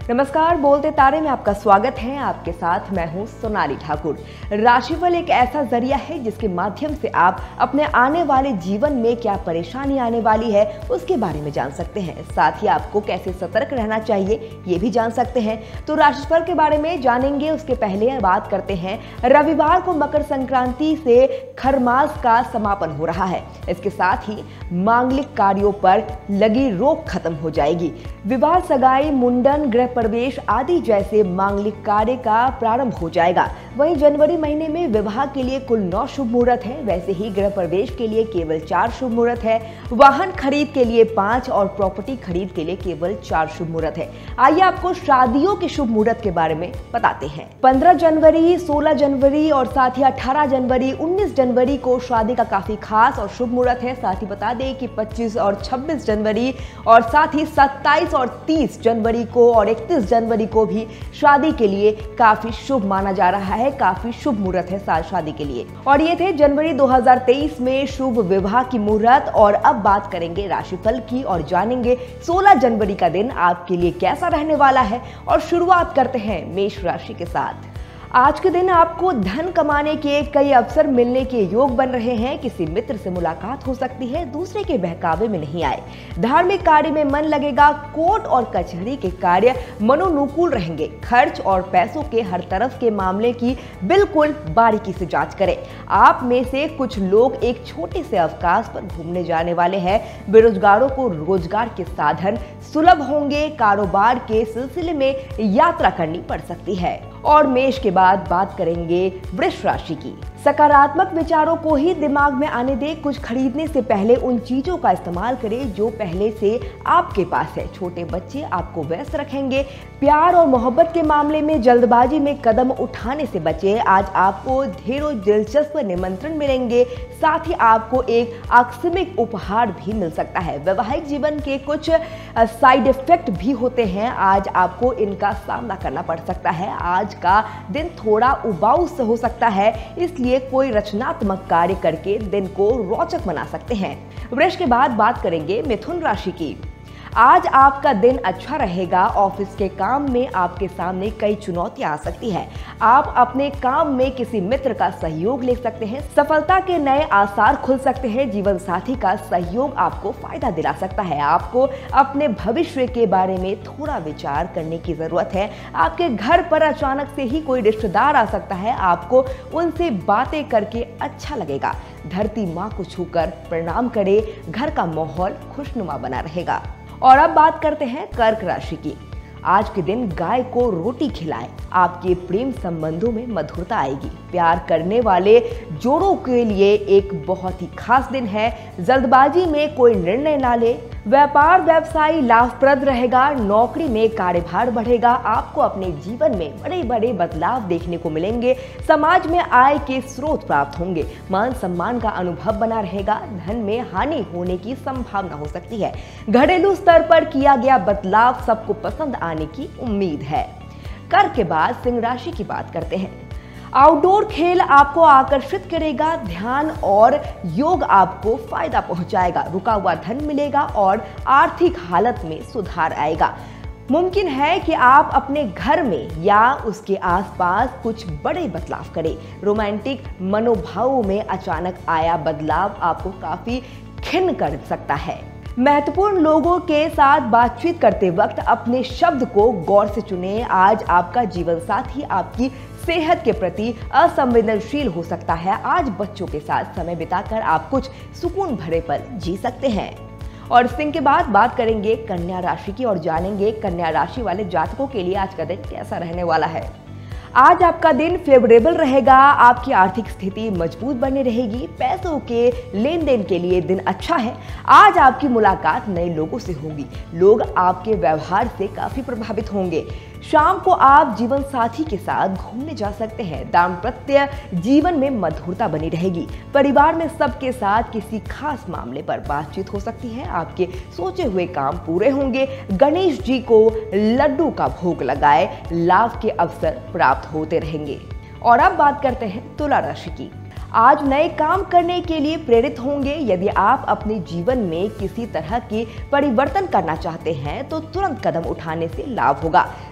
नमस्कार, बोलते तारे में आपका स्वागत है। आपके साथ मैं हूं सोनाली ठाकुर। राशिफल एक ऐसा जरिया है जिसके माध्यम से आप अपने आने वाले जीवन में क्या परेशानी आने वाली है उसके बारे में जान सकते हैं। साथ ही आपको कैसे सतर्क रहना चाहिए ये भी जान सकते हैं। तो राशिफल के बारे में जानेंगे उसके पहले बात करते हैं। रविवार को मकर संक्रांति से खरमास का समापन हो रहा है। इसके साथ ही मांगलिक कार्यों पर लगी रोक खत्म हो जाएगी। विवाह, सगाई, मुंडन, गृह प्रवेश आदि जैसे मांगलिक कार्य का प्रारंभ हो जाएगा। वहीं जनवरी महीने में विवाह के लिए कुल 9 शुभ मुहूर्त है। वैसे ही गृह प्रवेश के लिए केवल 4 शुभ मुहूर्त है। वाहन खरीद के लिए 5 और प्रॉपर्टी खरीद के लिए केवल 4 शुभ मुहूर्त है। आइए आपको शादियों के शुभ मुहूर्त के बारे में बताते हैं। 15 जनवरी, 16 जनवरी और साथ ही 18 जनवरी, 19 जनवरी को शादी का काफी खास और शुभ मुहूर्त है। साथ ही बता दें कि 25 और 26 जनवरी और साथ ही 27 और 30 जनवरी को और 31 जनवरी को भी शादी के लिए काफी शुभ माना जा रहा है। काफी शुभ मुहूर्त है शादी के लिए। और ये थे जनवरी 2023 में शुभ विवाह की मुहूर्त। और अब बात करेंगे राशिफल की और जानेंगे 16 जनवरी का दिन आपके लिए कैसा रहने वाला है। और शुरुआत करते हैं मेष राशि के साथ। आज के दिन आपको धन कमाने के कई अवसर मिलने के योग बन रहे हैं। किसी मित्र से मुलाकात हो सकती है, दूसरे के बहकावे में नहीं आए। धार्मिक कार्य में मन लगेगा। कोर्ट और कचहरी के कार्य मनोनुकूल रहेंगे। खर्च और पैसों के हर तरफ के मामले की बिल्कुल बारीकी से जांच करें। आप में से कुछ लोग एक छोटे से अवकाश पर घूमने जाने वाले हैं। बेरोजगारों को रोजगार के साधन सुलभ होंगे। कारोबार के सिलसिले में यात्रा करनी पड़ सकती है। और मेष के बाद बात करेंगे वृष राशि की। सकारात्मक विचारों को ही दिमाग में आने दें। कुछ खरीदने से पहले उन चीजों का इस्तेमाल करें जो पहले से आपके पास है। छोटे बच्चे आपको व्यस्त रखेंगे। प्यार और मोहब्बत के मामले में जल्दबाजी में कदम उठाने से बचें। आज आपको ढेरों दिलचस्प निमंत्रण मिलेंगे। साथ ही आपको एक आकस्मिक उपहार भी मिल सकता है। वैवाहिक जीवन के कुछ साइड इफेक्ट भी होते हैं। आज आपको इनका सामना करना पड़ सकता है। आज का दिन थोड़ा उबाऊ से हो सकता है, इसलिए कोई रचनात्मक कार्य करके दिन को रोचक बना सकते हैं। वृष के बाद बात करेंगे मिथुन राशि की। आज आपका दिन अच्छा रहेगा। ऑफिस के काम में आपके सामने कई चुनौतियां आ सकती हैं। आप अपने काम में किसी मित्र का सहयोग ले सकते हैं। सफलता के नए आसार खुल सकते हैं। जीवन साथी का सहयोग आपको फायदा दिला सकता है। आपको अपने भविष्य के बारे में थोड़ा विचार करने की जरूरत है। आपके घर पर अचानक से ही कोई रिश्तेदार आ सकता है। आपको उनसे बातें करके अच्छा लगेगा। धरती माँ को छूकर प्रणाम करें। घर का माहौल खुशनुमा बना रहेगा। और अब बात करते हैं कर्क राशि की। आज के दिन गाय को रोटी खिलाएं। आपके प्रेम संबंधों में मधुरता आएगी। प्यार करने वाले जोड़ों के लिए एक बहुत ही खास दिन है। जल्दबाजी में कोई निर्णय ना ले। व्यापार व्यवसाय लाभप्रद रहेगा। नौकरी में कार्यभार बढ़ेगा। आपको अपने जीवन में बड़े बड़े बदलाव देखने को मिलेंगे। समाज में आय के स्रोत प्राप्त होंगे। मान सम्मान का अनुभव बना रहेगा। धन में हानि होने की संभावना हो सकती है। घरेलू स्तर पर किया गया बदलाव सबको पसंद आने की उम्मीद है। कर्क के बाद सिंह राशि की बात करते हैं। आउटडोर खेल आपको आकर्षित करेगा। ध्यान और योग आपको फायदा पहुंचाएगा। रुका हुआ धन मिलेगा और आर्थिक हालत में सुधार आएगा। मुमकिन है कि आप अपने घर में या उसके आसपास कुछ बड़े बदलाव करें। रोमांटिक मनोभावों में अचानक आया बदलाव आपको काफी खिन्न कर सकता है। महत्वपूर्ण लोगों के साथ बातचीत करते वक्त अपने शब्द को गौर से चुनें। आज आपका जीवन साथी आपकी सेहत के प्रति असंवेदनशील हो सकता है। आज बच्चों के साथ समय बिताकर आप कुछ सुकून भरे पल जी सकते हैं। और सिंह के बाद बात करेंगे कन्या राशि की और जानेंगे कन्या राशि वाले जातकों के लिए आज का दिन कैसा रहने वाला है। आज आपका दिन फेवरेबल रहेगा। आपकी आर्थिक स्थिति मजबूत बनी रहेगी। पैसों के लेन देन के लिए दिन अच्छा है। आज आपकी मुलाकात नए लोगों से होगी। लोग आपके व्यवहार से काफी प्रभावित होंगे। शाम को आप जीवन साथी के साथ घूमने जा सकते हैं। दाम्पत्य जीवन में मधुरता बनी रहेगी। परिवार में सबके साथ किसी खास मामले पर बातचीत हो सकती है। आपके सोचे हुए काम पूरे होंगे। गणेश जी को लड्डू का भोग लगाए। लाभ के अवसर प्राप्त होते रहेंगे। और अब बात करते हैं तुला राशि की। आज नए काम करने के लिए प्रेरित होंगे। यदि आप अपने जीवन में किसी तरह की परिवर्तन करना चाहते हैं तो तुरंत कदम उठाने से लाभ होगा।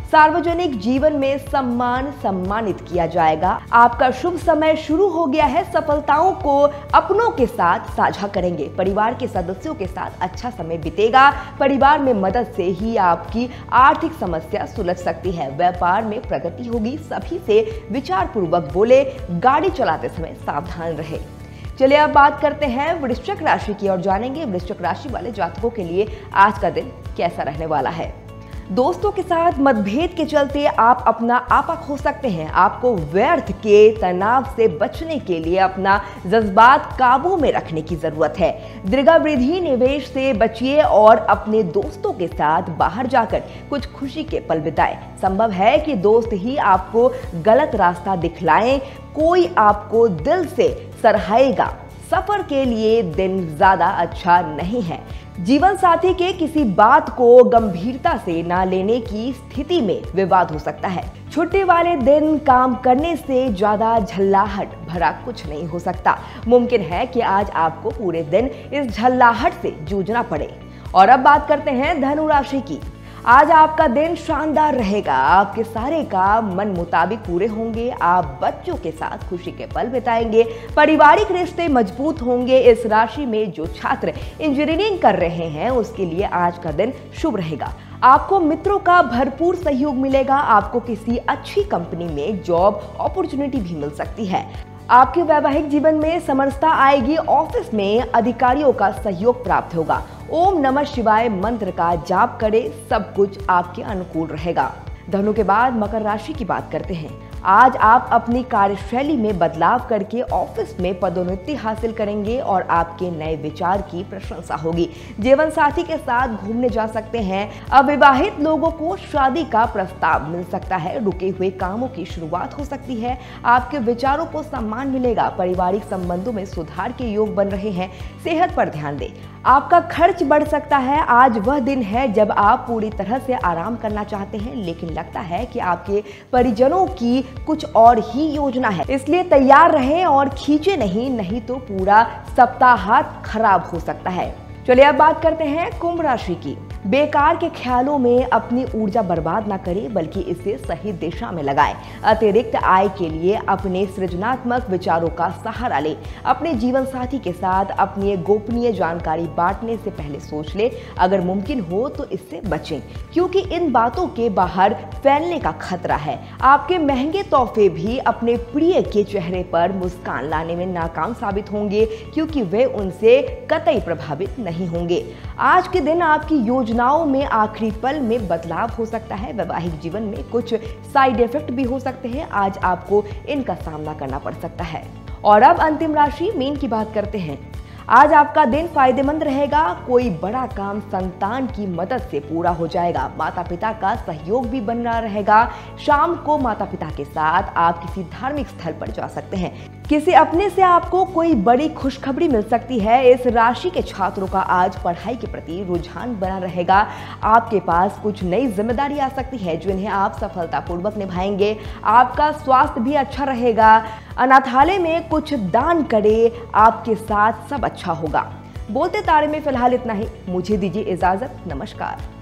सार्वजनिक जीवन में सम्मानित किया जाएगा। आपका शुभ समय शुरू हो गया है। सफलताओं को अपनों के साथ साझा करेंगे। परिवार के सदस्यों के साथ अच्छा समय बीतेगा। परिवार में मदद से ही आपकी आर्थिक समस्या सुलझ सकती है। व्यापार में प्रगति होगी। सभी से विचार पूर्वक बोले। गाड़ी चलाते समय सावधान रहे। चलिए अब बात करते हैं वृश्चिक राशि की और जानेंगे वृश्चिक राशि वाले जातकों के लिए आज का दिन कैसा रहने वाला है। दोस्तों के साथ मतभेद के चलते आप अपना आपा खो सकते हैं। आपको व्यर्थ के तनाव से बचने के लिए अपना जज्बात काबू में रखने की जरूरत है। दीर्घावधि निवेश से बचिए और अपने दोस्तों के साथ बाहर जाकर कुछ खुशी के पल बिताएं। संभव है कि दोस्त ही आपको गलत रास्ता दिखलाएं। कोई आपको दिल से सराहेगा। सफर के लिए दिन ज्यादा अच्छा नहीं है। जीवन साथी के किसी बात को गंभीरता से ना लेने की स्थिति में विवाद हो सकता है। छुट्टी वाले दिन काम करने से ज्यादा झल्लाहट भरा कुछ नहीं हो सकता। मुमकिन है कि आज आपको पूरे दिन इस झल्लाहट से जूझना पड़े। और अब बात करते हैं धनु राशि की। आज आपका दिन शानदार रहेगा। आपके सारे काम मन मुताबिक पूरे होंगे। आप बच्चों के साथ खुशी के पल बिताएंगे। पारिवारिक रिश्ते मजबूत होंगे। इस राशि में जो छात्र इंजीनियरिंग कर रहे हैं उसके लिए आज का दिन शुभ रहेगा। आपको मित्रों का भरपूर सहयोग मिलेगा। आपको किसी अच्छी कंपनी में जॉब अपॉर्चुनिटी भी मिल सकती है। आपके वैवाहिक जीवन में समरसता आएगी। ऑफिस में अधिकारियों का सहयोग प्राप्त होगा। ओम नमः शिवाय मंत्र का जाप करें। सब कुछ आपके अनुकूल रहेगा। धनु के बाद मकर राशि की बात करते हैं। आज आप अपनी कार्यशैली में बदलाव करके ऑफिस में पदोन्नति हासिल करेंगे और आपके नए विचार की प्रशंसा होगी। जीवन साथी के साथ घूमने जा सकते हैं। अविवाहित लोगों को शादी का प्रस्ताव मिल सकता है। रुके हुए कामों की शुरुआत हो सकती है। आपके विचारों को सम्मान मिलेगा। पारिवारिक संबंधों में सुधार के योग बन रहे हैं। सेहत पर ध्यान दें। आपका खर्च बढ़ सकता है। आज वह दिन है जब आप पूरी तरह से आराम करना चाहते हैं, लेकिन लगता है कि आपके परिजनों की कुछ और ही योजना है। इसलिए तैयार रहें और खींचे नहीं तो पूरा सप्ताह खराब हो सकता है। चलिए अब बात करते हैं कुंभ राशि की। बेकार के ख्यालों में अपनी ऊर्जा बर्बाद ना करें, बल्कि इसे सही दिशा में लगाएं। अतिरिक्त आय के लिए अपने सृजनात्मक विचारों का सहारा लें। अपने जीवन साथी के साथ अपनी गोपनीय जानकारी बांटने से पहले सोच लें। अगर मुमकिन हो तो इससे बचें, क्योंकि इन बातों के बाहर फैलने का खतरा है। आपके महंगे तोहफे भी अपने प्रिय के चेहरे पर मुस्कान लाने में नाकाम साबित होंगे, क्योंकि वे उनसे कतई प्रभावित नहीं होंगे। आज के दिन आपकी योजनाओं में आखिरी पल में बदलाव हो सकता है। वैवाहिक जीवन में कुछ साइड इफेक्ट भी हो सकते हैं। आज आपको इनका सामना करना पड़ सकता है। और अब अंतिम राशि मीन की बात करते हैं। आज आपका दिन फायदेमंद रहेगा। कोई बड़ा काम संतान की मदद से पूरा हो जाएगा। माता पिता का सहयोग भी बन रहा रहेगा। शाम को माता पिता के साथ आप किसी धार्मिक स्थल पर जा सकते हैं। किसी अपने से आपको कोई बड़ी खुशखबरी मिल सकती है। इस राशि के छात्रों का आज पढ़ाई के प्रति रुझान बना रहेगा। आपके पास कुछ नई जिम्मेदारी आ सकती है जिन्हें आप सफलतापूर्वक निभाएंगे। आपका स्वास्थ्य भी अच्छा रहेगा। अनाथालय में कुछ दान करें। आपके साथ सब अच्छा होगा। बोलते तारे में फिलहाल इतना ही। मुझे दीजिए इजाजत। नमस्कार।